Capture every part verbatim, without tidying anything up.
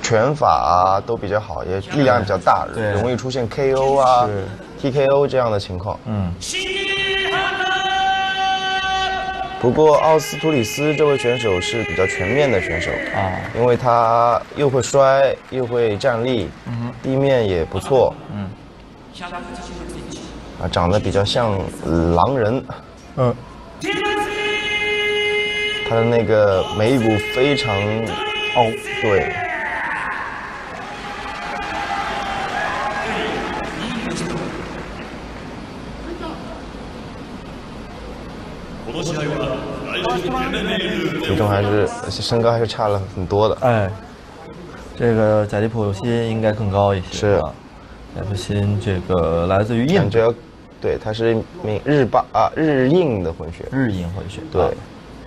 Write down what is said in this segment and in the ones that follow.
拳法啊都比较好，也力量也比较大，容易出现 K O 啊、T K O 这样的情况。嗯。不过奥斯图里斯这位选手是比较全面的选手啊，因为他又会摔，又会站立，嗯、地面也不错，嗯，啊，长得比较像狼人，嗯，他的那个眉骨非常凹，对。体重还是身高还是差了很多的。 哎，这个贾迪普辛应该更高一些。 是啊， 贾迪普辛这个来自于印度， 对，他是名日巴啊日印的混血。 日印混血， 对。啊、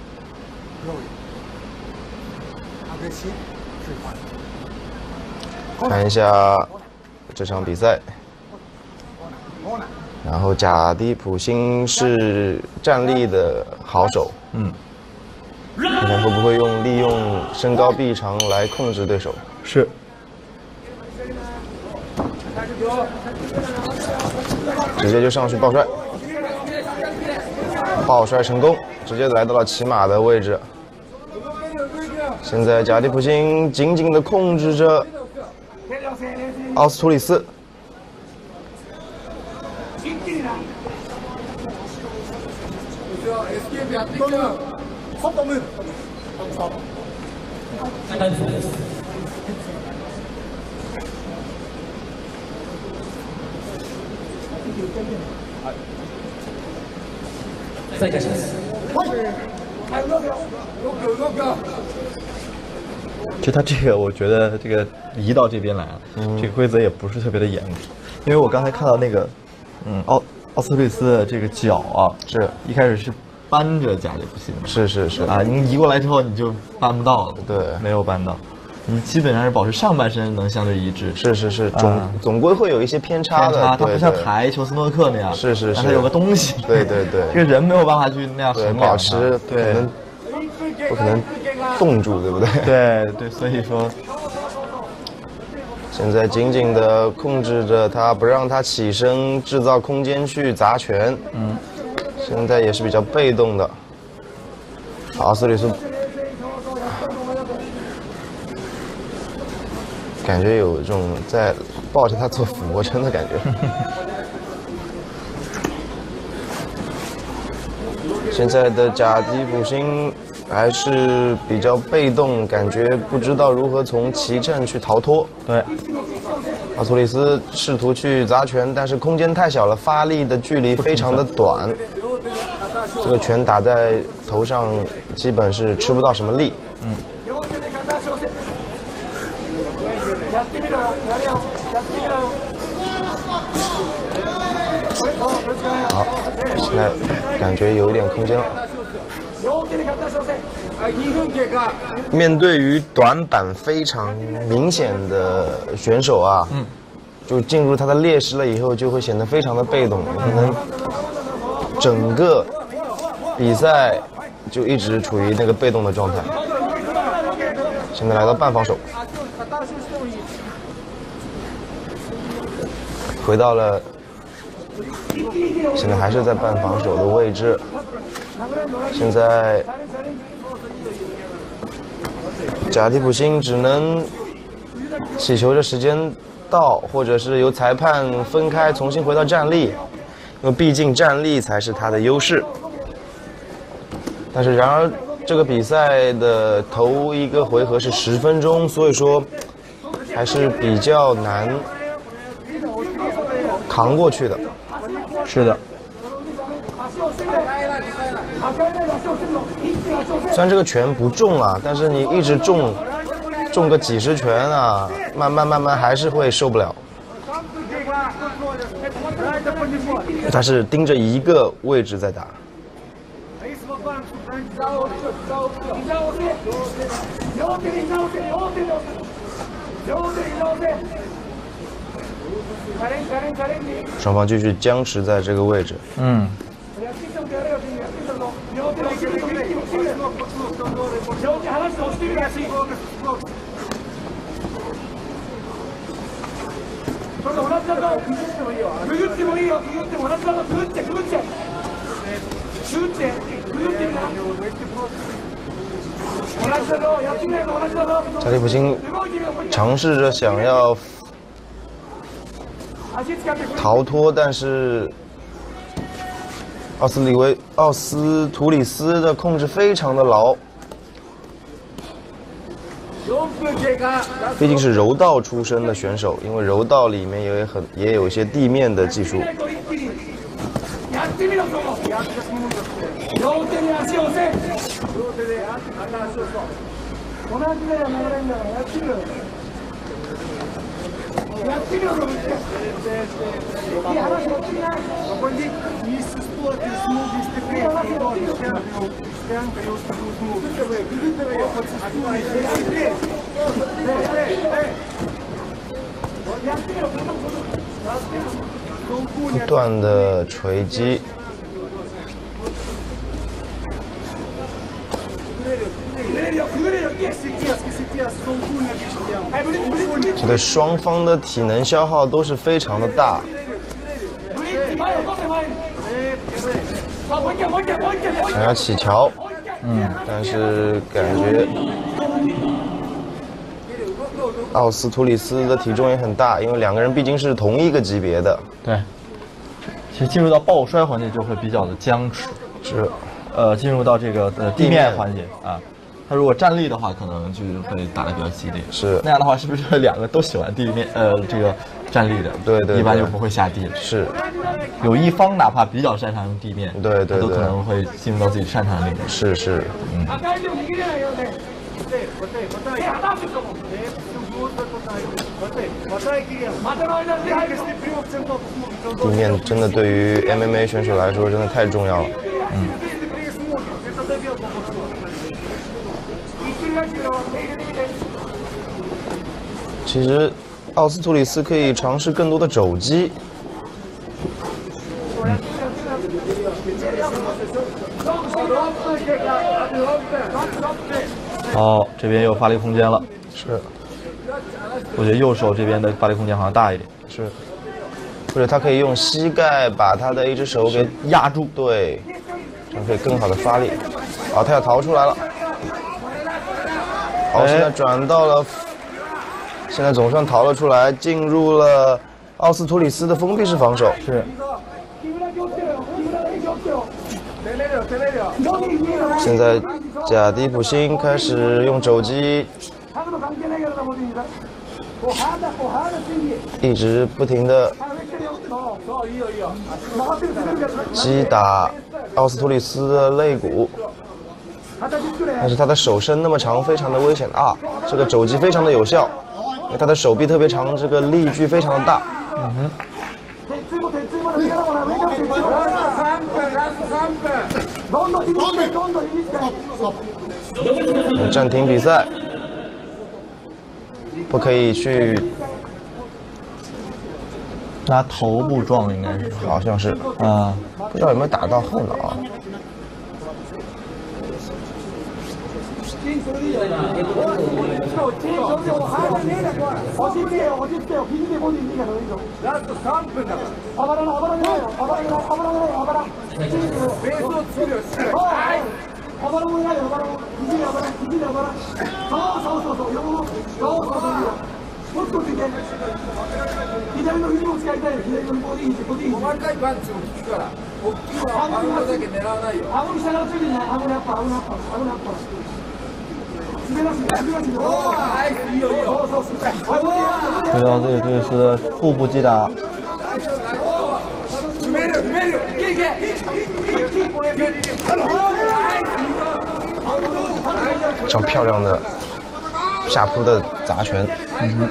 看一下这场比赛。然后贾迪普辛是站立的好手，嗯，看看会不会用利用身高臂长来控制对手。 是。 直接就上去抱摔，抱摔成功，直接来到了骑马的位置。现在贾迪普辛紧紧地控制着奥斯图里斯。 再开始。其实他这个，我觉得这个移到这边来啊，嗯、这个规则也不是特别的严格，因为我刚才看到那个，嗯，奥奥斯瑞斯的这个脚啊， 是一开始是扳着贾迪普辛的， 是是是啊，你移过来之后你就扳不到了， 对， 没有扳到。你基本上是保持上半身能相对一致， 是是是，总、啊、总归会有一些偏差的， 偏差，它不像台球斯诺克那样， 是是是， 它有个东西， 对对对， 这个人没有办法去那样衡量保持， 对， 可能不可能冻住，对不对？ 对对，所以说， 现在紧紧的控制着他，不让他起身，制造空间去砸拳，嗯，现在也是比较被动的，奥斯里斯。感觉有这种在抱着他做俯卧撑的感觉。现在的贾迪普辛还是比较被动，感觉不知道如何从骑阵去逃脱。 对， 奥斯图里斯试图去砸拳，但是空间太小了，发力的距离非常的短，这个拳打在头上基本是吃不到什么力。嗯。好，现在感觉有一点空间了。面对于短板非常明显的选手啊，嗯，就进入他的劣势了以后，就会显得非常的被动，可能整个比赛就一直处于那个被动的状态。现在来到半防守。回到了，现在还是在半防守的位置。现在贾迪普辛只能祈求着时间到，或者是由裁判分开，重新回到站立，因为毕竟站立才是他的优势。但是，然而这个比赛的头一个回合是十分钟，所以说还是比较难扛过去的。 是的。 虽然这个拳不重啊，但是你一直重，重个几十拳啊，慢慢慢慢还是会受不了。他是盯着一个位置在打。双方继续僵持在这个位置。嗯。 加利普辛尝试着想要逃脱，但是奥斯里维奥斯图里斯的控制非常的牢。毕竟是柔道出身的选手，因为柔道里面也很也有一些地面的技术。不断的锤击。这对双方的体能消耗都是非常的大。想要起桥，嗯，但是感觉奥斯图里斯的体重也很大，因为两个人毕竟是同一个级别的。 对，其实进入到抱摔环节就会比较的僵持。 是， 呃，进入到这个呃地面环节啊。他如果站立的话，可能就会打得比较激烈。是那样的话，是不是两个都喜欢地面呃这个站立的？对 对, 对，一般就不会下地。是，有一方哪怕比较擅长用地面，对 对, 对，都可能会进入到自己擅长的领域。是是，嗯。地面真的对于 M M A 选手来说真的太重要了。嗯。其实，奥斯图里斯可以尝试更多的肘击。嗯。好，这边有发力空间了。是。我觉得右手这边的发力空间好像大一点。是。或者他可以用膝盖把他的一只手给压住。对。这样可以更好的发力。好，他要逃出来了。好，现在转到了，现在总算逃了出来，进入了奥斯图里斯的封闭式防守。是。现在贾迪普辛开始用肘击，一直不停的击打奥斯图里斯的肋骨。但是他的手伸那么长，非常的危险啊！这个肘击非常的有效，因为他的手臂特别长，这个力距非常的大。嗯哼。暂停比赛，不可以去拿头部撞，应该是，好像是啊，不知道有没有打到后脑。对到这个就是腹部击打。非常漂亮的下扑的砸拳。嗯、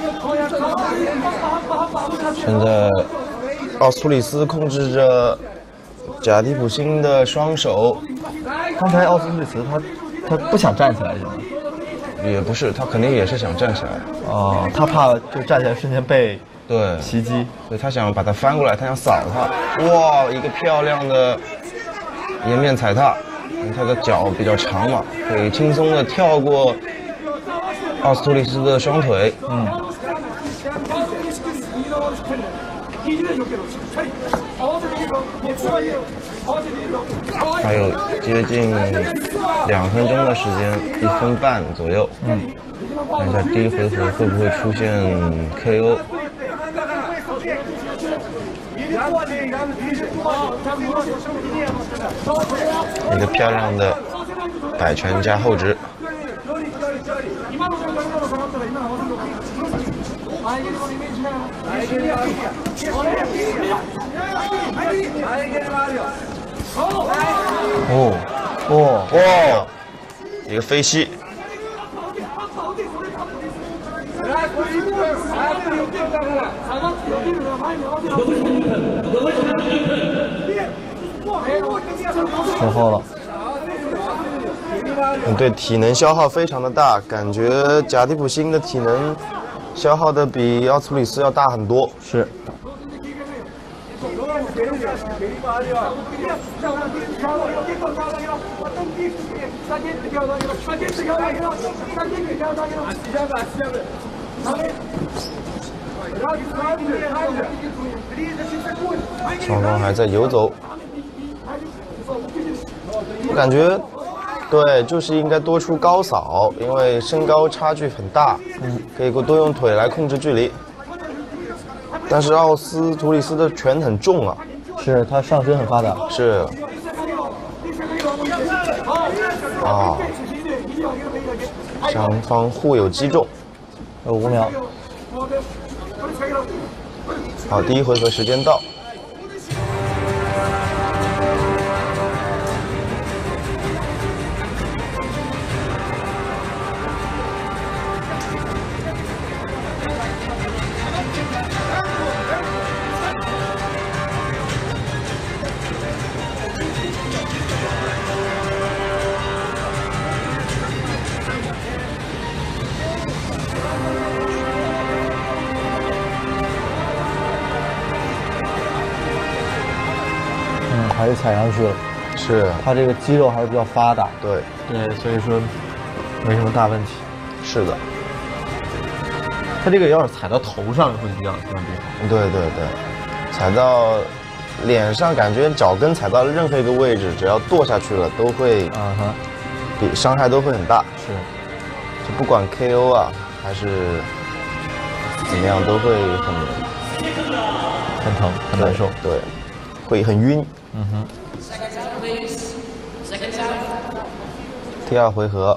现在奥斯图里斯控制着贾迪普辛的双手。刚才奥斯图里斯他他不想站起来是吗？也不是，他肯定也是想站起来。哦，他怕就站起来瞬间被对袭击，所以他想把他翻过来，他想扫他。哇，一个漂亮的颜面踩踏，因为他的脚比较长嘛，可以轻松的跳过奥斯图里斯的双腿。嗯。 还有接近两分钟的时间，一分半左右。嗯，看一下第一回合会不会出现 K O。一个漂亮的摆拳加后直。哦哦哦！一个飞膝。 太厚了。 嗯，对，体能消耗非常的大，感觉贾迪普辛的体能消耗的比奥苏里斯要大很多。 是。 双方还在游走，我感觉，对，就是应该多出高扫，因为身高差距很大，嗯，可以多用腿来控制距离。但是奥斯图里斯的拳很重啊， 是他上身很发达， 是，啊，双方互有击中， 有五秒。 好，第一回合时间到。 还是踩上去了， 是他这个肌肉还是比较发达， 对对，所以说没什么大问题。 是的， 他这个要是踩到头上会比较比较厉害。 对对对，踩到脸上，感觉脚跟踩到任何一个位置，只要跺下去了，都会啊哈， 比伤害都会很大。 是， 就不管 K O 啊还是怎么样，都会很很疼，很难受， 对，会很晕。 嗯哼。 第二回合。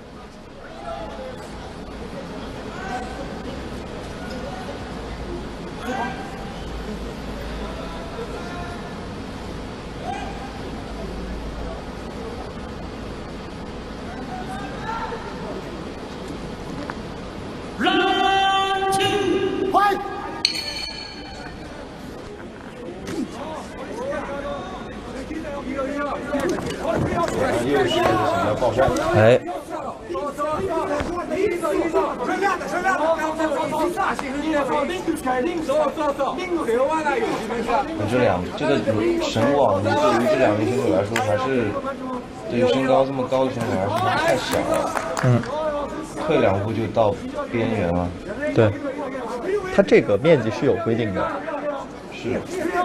哎， 这两这个神网对于这两名选手来说，还是对于身高这么高的选手来说还是太小了。 嗯， 退两步就到边缘了。 对，它这个面积是有规定的。 是。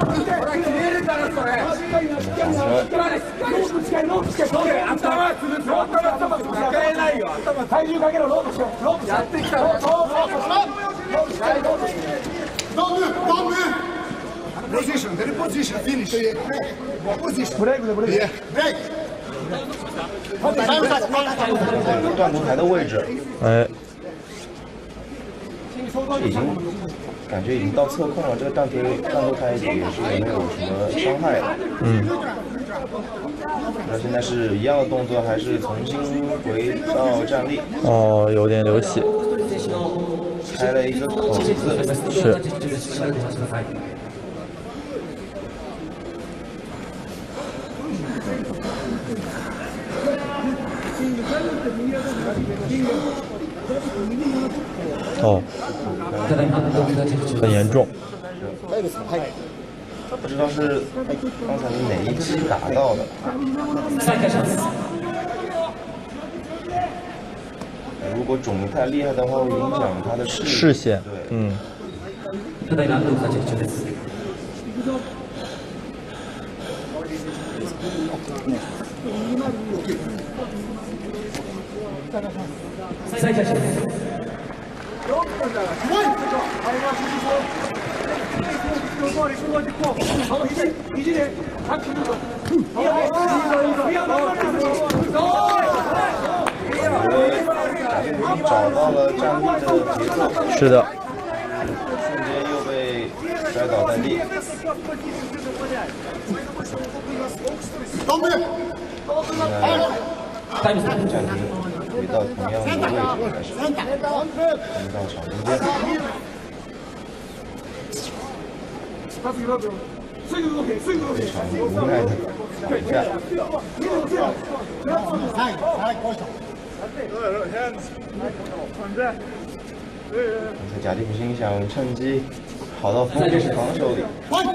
Position, very position, finish. Position. Break, break. Yeah, break. 断头台的位置， 哎， 已经感觉已经到侧控了，这个断头断头台也是没有什么伤害的。 嗯。 那现在是一样的动作，还是重新回到站立？ 哦，有点流血， 开了一个口子。 是。哦，很严重。 不知道是刚才你哪一击打到的。如果肿得太厉害的话，会影响他的视视线。 对， 嗯。 再下去。 找到了站立的节奏， 是的， 瞬间又被摔倒在地。暂停，回到同样的位置开始，回到场中间。非常无奈的倒下。刚才贾蒂普辛想趁机跑到封闭式防守里。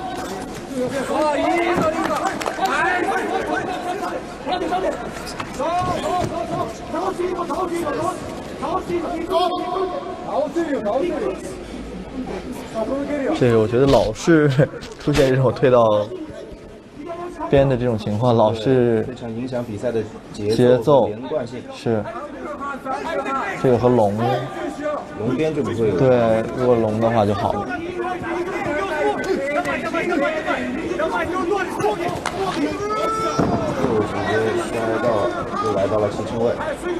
这个我觉得老是出现这种退到边的这种情况，老是非常影响比赛的节节奏连贯性。 是这个和龙龙边就不会有。 对，如果龙的话就好了。 又直接摔到，又来到了七称位。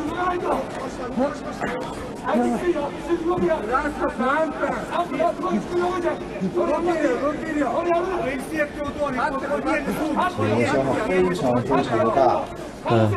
体能消耗非常非常的大。 嗯。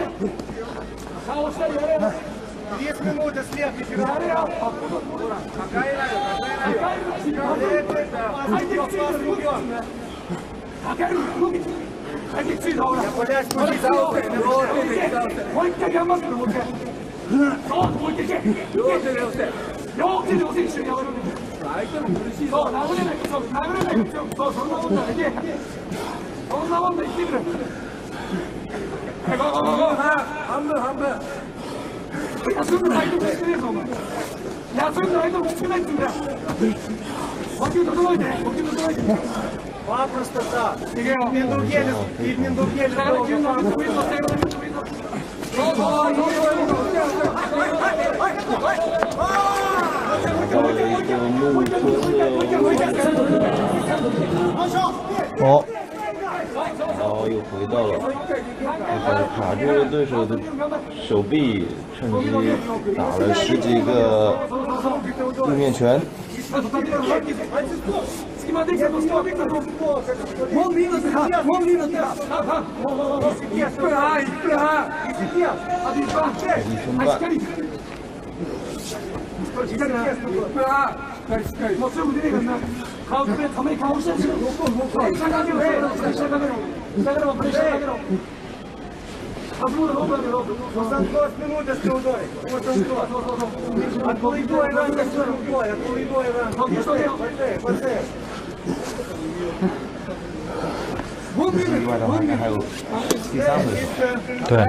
哦， 然后又回到了那个卡住了对手的手臂，趁机打了十几个地面拳。一分半。另外的话，应该还有第三回合。 对。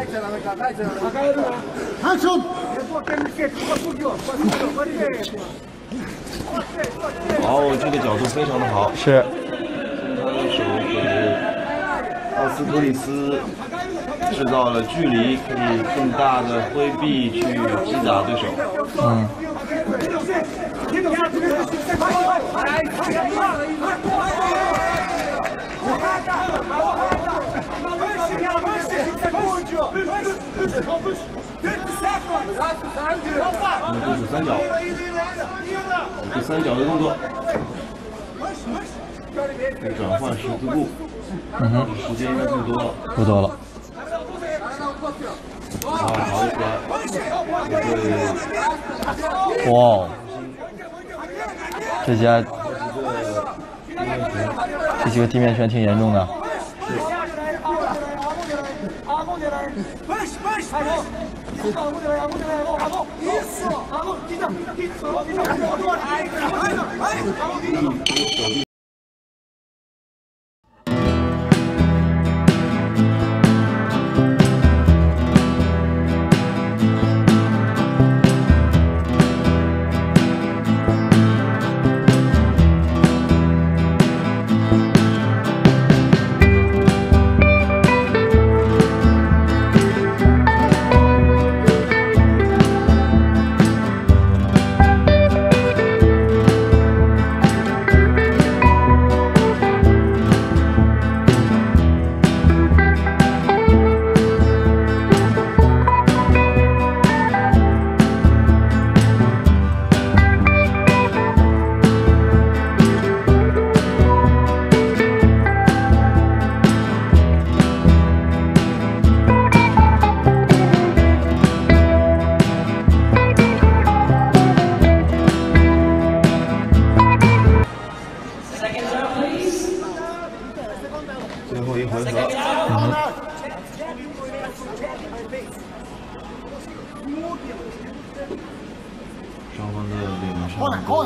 哦，这个角度非常的好。 是。 他的手给奥斯普里斯制造了距离，可以更大的挥臂去击打对手。 嗯。 那么对手三角，第三角的动作，再转换十字步。 嗯哼， 时间应该不多了。 不多了。 啊，跑一出来，对。 哇，这家这几个地面拳挺严重的。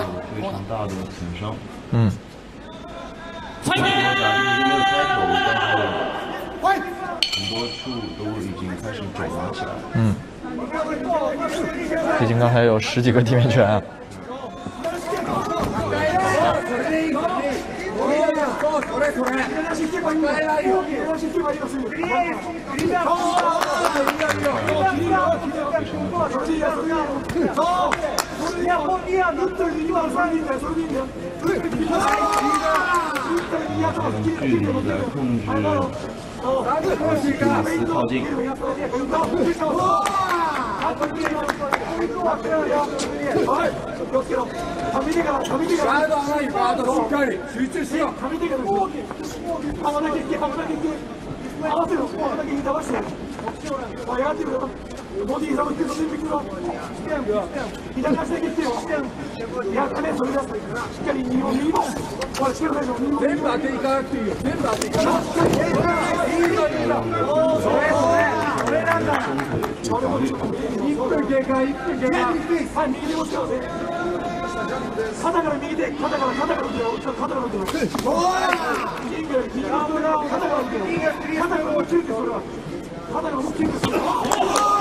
非常大的损伤。 嗯。 虽然说贾冰没有开口，但是很多处都已经开始走了起来。 嗯。毕竟刚才有十几个地面拳啊。 用距离来控制奥斯普利斯靠近。 ボディーサムっていうの全部左足で切ってよ。いや、金それだ。しっかり右も右も。これ、しっかり全部当てに行かなくていいよ。全部当てに行かなくていい。いいぞ、いいぞ。それそれ。それなんだ。いっぷん経過、いっぷん経過。はい、右で押してよ。肩から右で、肩から肩から打てよ。肩から打てよ。おい。右から右から肩から打てよ。肩からもうチューってそれは。肩からもうチューってそれは。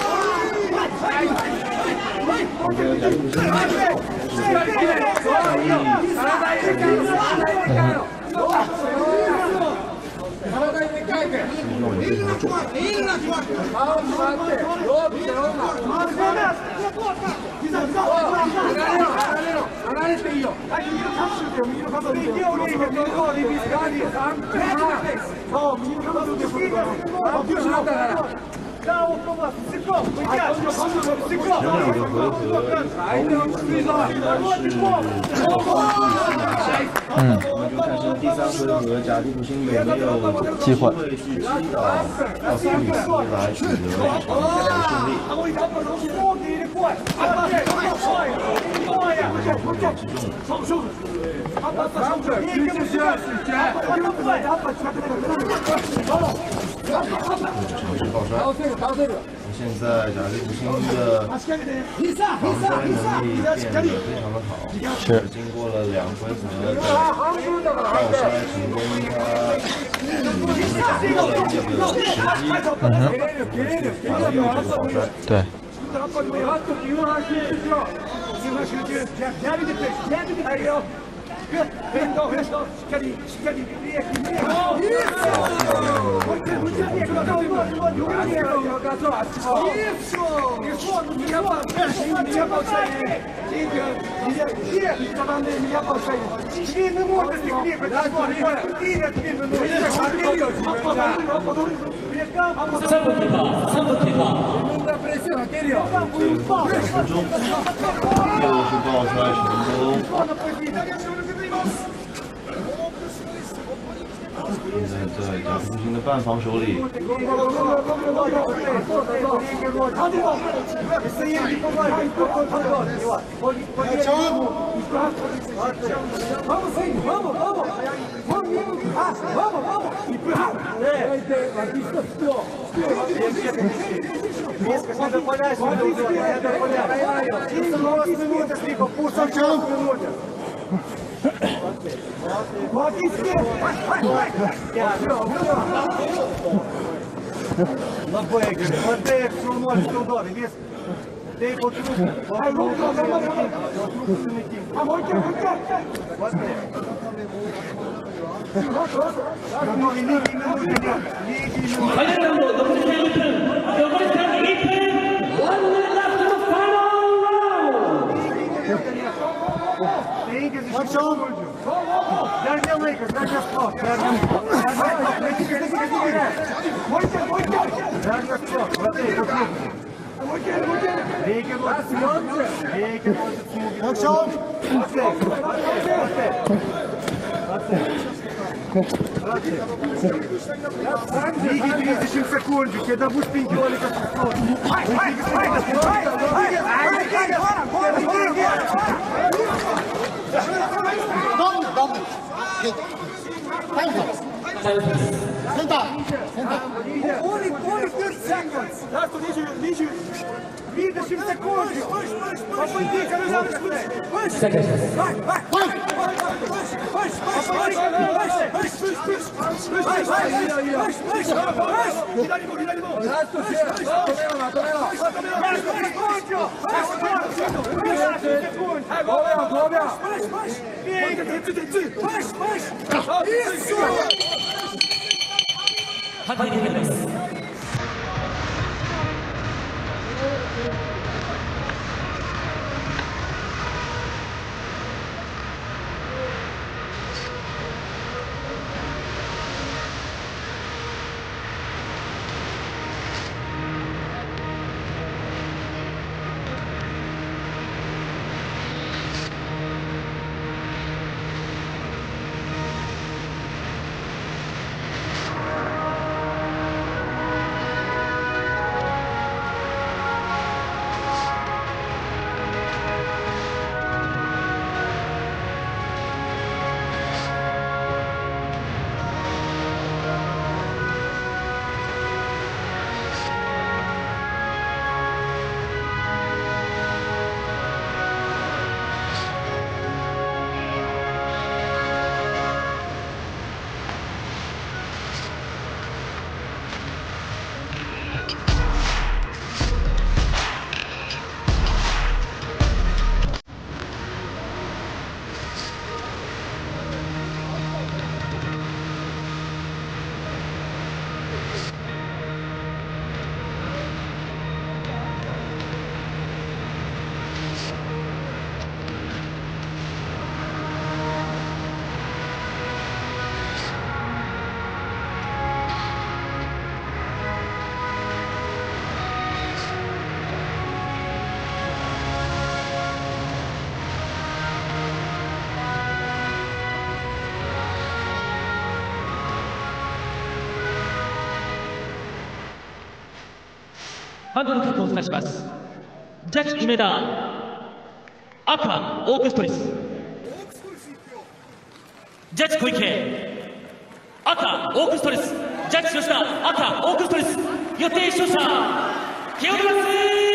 前两个回合毫无疑问是奥斯普利斯拿下。嗯，我们就看是第三回合贾蒂普辛有没有机会去击倒奥斯普利斯来取得一场比赛的胜利。尝试抱摔。现在贾蒂普辛的防摔能力变得非常的好，是经过了两回合的抱摔成功，他掌握了这个时机，嗯哼，把了右手抱摔。 对。 三分経過、三分経過。 又是抱摔成功。现在在贾蒂普辛的半防守里。 тридцать секунд, когда будешь пеньки, Only, only thirty seconds. That's what you need. vinte secondi. Попади, Каролина, выше. Vai, vai, vai. 判定に入ります。ハンドの結果をお伝えします。ジャッジ梅田、赤オークストリス。ジャッジ小池、赤オークストリス。ジャッジ吉田、赤オークストリス。予定勝者テオドラス